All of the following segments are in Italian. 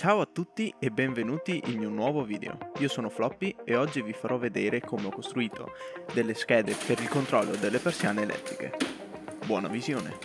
Ciao a tutti e benvenuti in un nuovo video. Io sono Floppy e oggi vi farò vedere come ho costruito delle schede per il controllo delle persiane elettriche. Buona visione!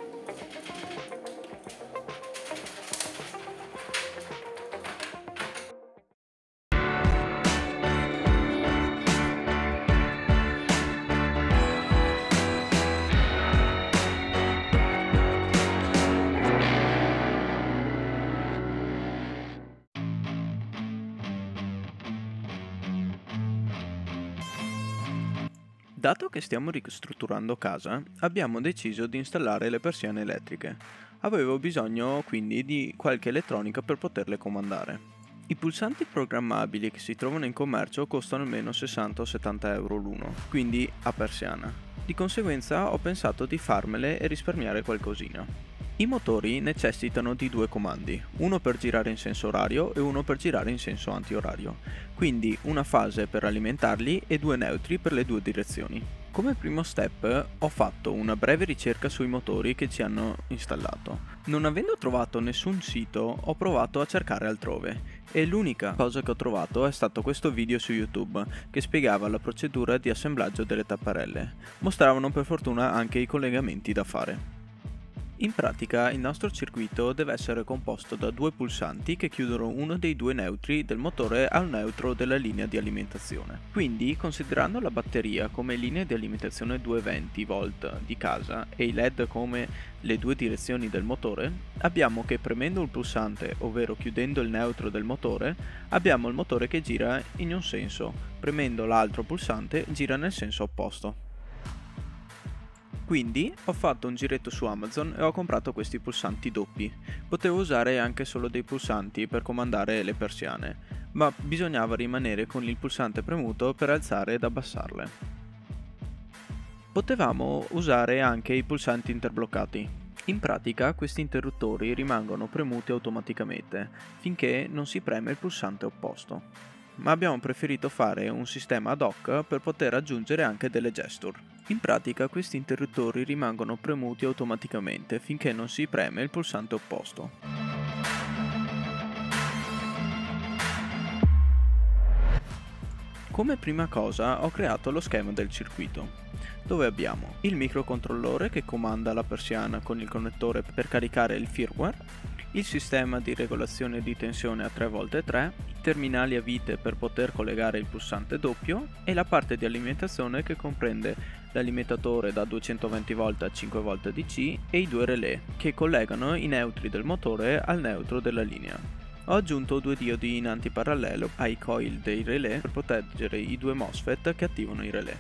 Dato che stiamo ristrutturando casa, abbiamo deciso di installare le persiane elettriche. Avevo bisogno quindi di qualche elettronica per poterle comandare. I pulsanti programmabili che si trovano in commercio costano almeno 60 o 70 euro l'uno, quindi a persiana. Di conseguenza ho pensato di farmele e risparmiare qualcosina. I motori necessitano di due comandi, uno per girare in senso orario e uno per girare in senso antiorario, quindi una fase per alimentarli e due neutri per le due direzioni. Come primo step ho fatto una breve ricerca sui motori che ci hanno installato. Non avendo trovato nessun sito ho provato a cercare altrove e l'unica cosa che ho trovato è stato questo video su YouTube che spiegava la procedura di assemblaggio delle tapparelle. Mostravano per fortuna anche i collegamenti da fare. In pratica il nostro circuito deve essere composto da due pulsanti che chiudono uno dei due neutri del motore al neutro della linea di alimentazione. Quindi, considerando la batteria come linea di alimentazione 220 volt di casa e i LED come le due direzioni del motore, abbiamo che premendo il pulsante, ovvero chiudendo il neutro del motore, abbiamo il motore che gira in un senso, premendo l'altro pulsante gira nel senso opposto. Quindi ho fatto un giretto su Amazon e ho comprato questi pulsanti doppi. Potevo usare anche solo dei pulsanti per comandare le persiane, ma bisognava rimanere con il pulsante premuto per alzare ed abbassarle. Potevamo usare anche i pulsanti interbloccati. In pratica questi interruttori rimangono premuti automaticamente finché non si preme il pulsante opposto. Ma abbiamo preferito fare un sistema ad hoc per poter aggiungere anche delle gesture. In pratica questi interruttori rimangono premuti automaticamente finché non si preme il pulsante opposto. Come prima cosa ho creato lo schema del circuito, dove abbiamo il microcontrollore che comanda la persiana con il connettore per caricare il firmware, il sistema di regolazione di tensione a 3x3, i terminali a vite per poter collegare il pulsante doppio e la parte di alimentazione che comprende l'alimentatore da 220 V a 5 V DC e i due relè che collegano i neutri del motore al neutro della linea. Ho aggiunto due diodi in antiparallelo ai coil dei relè per proteggere i due MOSFET che attivano i relè.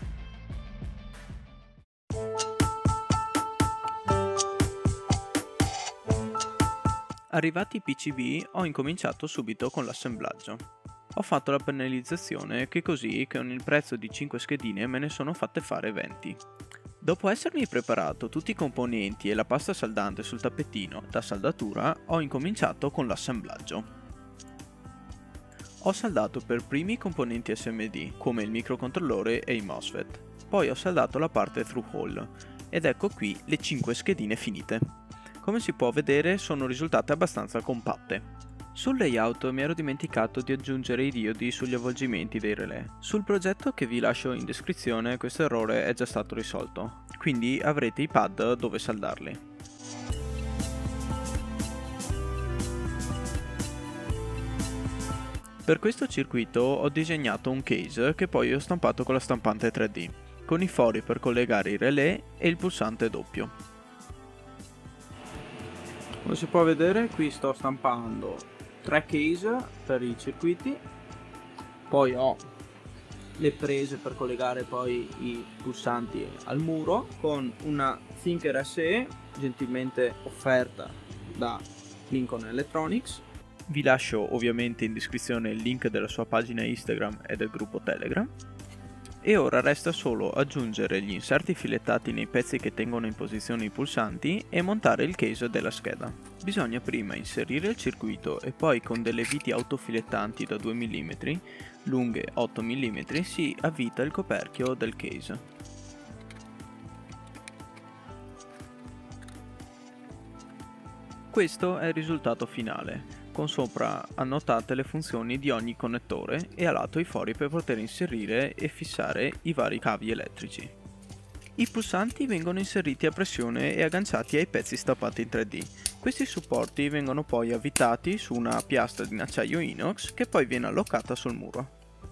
Arrivati i PCB ho incominciato subito con l'assemblaggio. Ho fatto la pannellizzazione che così con il prezzo di 5 schedine me ne sono fatte fare 20. Dopo essermi preparato tutti i componenti e la pasta saldante sul tappetino da saldatura ho incominciato con l'assemblaggio. Ho saldato per primi i componenti SMD come il microcontrollore e i MOSFET, poi ho saldato la parte through hole ed ecco qui le 5 schedine finite. Come si può vedere sono risultate abbastanza compatte. Sul layout mi ero dimenticato di aggiungere i diodi sugli avvolgimenti dei relè. Sul progetto che vi lascio in descrizione questo errore è già stato risolto, quindi avrete i pad dove saldarli. Per questo circuito ho disegnato un case che poi ho stampato con la stampante 3D, con i fori per collegare i relè e il pulsante doppio. Come si può vedere qui sto stampando 3 case per i circuiti, poi ho le prese per collegare poi i pulsanti al muro con una Thinker SE gentilmente offerta da Lincoln Electronics. Vi lascio ovviamente in descrizione il link della sua pagina Instagram e del gruppo Telegram. E ora resta solo aggiungere gli inserti filettati nei pezzi che tengono in posizione i pulsanti e montare il case della scheda. Bisogna prima inserire il circuito e poi con delle viti autofilettanti da 2 mm, lunghe 8 mm, si avvita il coperchio del case. Questo è il risultato finale. con sopra annotate le funzioni di ogni connettore e a lato i fori per poter inserire e fissare i vari cavi elettrici. I pulsanti vengono inseriti a pressione e agganciati ai pezzi stampati in 3D. Questi supporti vengono poi avvitati su una piastra in acciaio inox che poi viene allocata sul muro.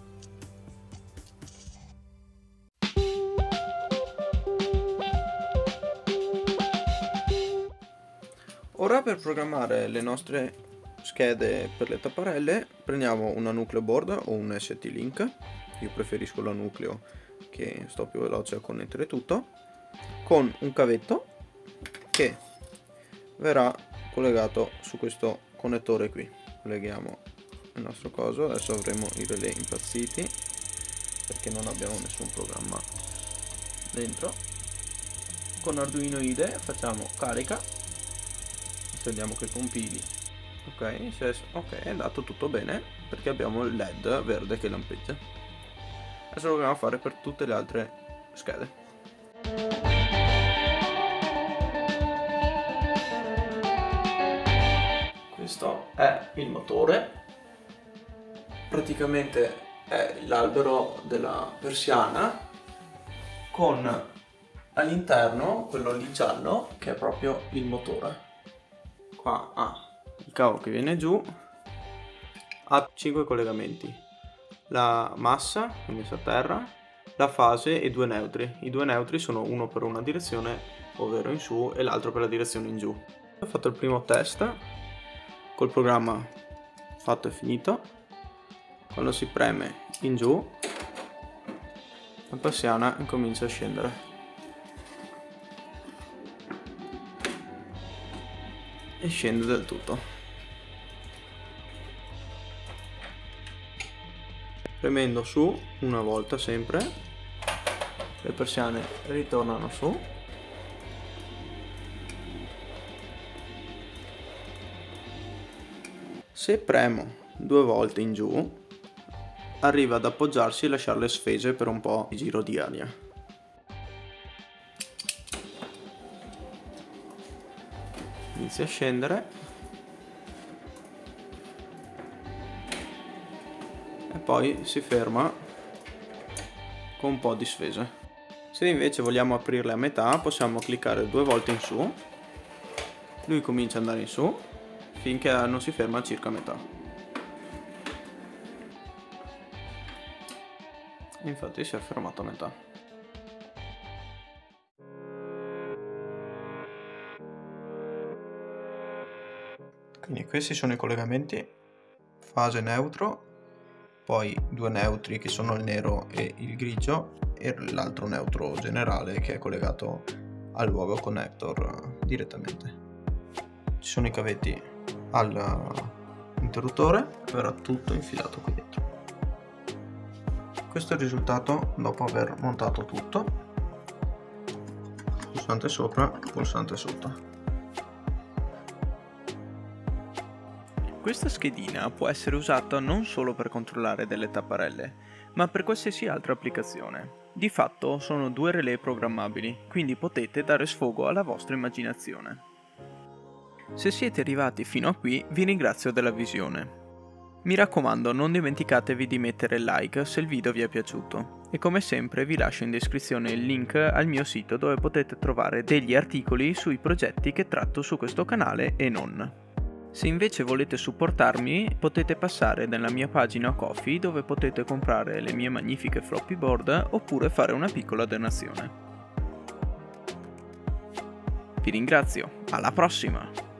Ora per programmare le nostre schede per le tapparelle prendiamo una Nucleo Board o un ST-Link, io preferisco la Nucleo che sto più veloce a connettere tutto, con un cavetto che verrà collegato su questo connettore qui. Colleghiamo il nostro coso, adesso avremo i relay impazziti perché non abbiamo nessun programma dentro. Con Arduino IDE facciamo carica, vediamo che compili. Ok, è andato tutto bene perché abbiamo il LED verde che lampeggia. Adesso lo dobbiamo fare per tutte le altre schede. Questo è il motore, praticamente è l'albero della persiana con all'interno quello lì giallo che è proprio il motore. Qua ha il cavo che viene giù, ha 5 collegamenti, la massa è messa a terra, la fase e 2 neutri. I 2 neutri sono uno per una direzione, ovvero in su, e l'altro per la direzione in giù. Ho fatto il primo test col programma fatto e finito. Quando si preme in giù la persiana incomincia a scendere e scende del tutto. Premendo su una volta sempre le persiane ritornano su. Se premo 2 volte in giù arriva ad appoggiarsi e lasciarle sfese per un po' di giro di aria. Inizia a scendere e poi si ferma con un po' di sfese. Se invece vogliamo aprirle a metà possiamo cliccare 2 volte in su, lui comincia ad andare in su finché non si ferma a circa metà. Infatti si è fermato a metà. Quindi questi sono i collegamenti, fase neutro, poi 2 neutri che sono il nero e il grigio e l'altro neutro generale che è collegato al luogo connector direttamente. Ci sono i cavetti all'interruttore, verrà tutto infilato qui dentro. Questo è il risultato dopo aver montato tutto, pulsante sopra, pulsante sotto. Questa schedina può essere usata non solo per controllare delle tapparelle, ma per qualsiasi altra applicazione. Di fatto sono 2 relay programmabili, quindi potete dare sfogo alla vostra immaginazione. Se siete arrivati fino a qui, vi ringrazio della visione. Mi raccomando, non dimenticatevi di mettere like se il video vi è piaciuto. E come sempre vi lascio in descrizione il link al mio sito dove potete trovare degli articoli sui progetti che tratto su questo canale e non. Se invece volete supportarmi, potete passare nella mia pagina Ko-fi dove potete comprare le mie magnifiche floppy board oppure fare una piccola donazione. Vi ringrazio, alla prossima!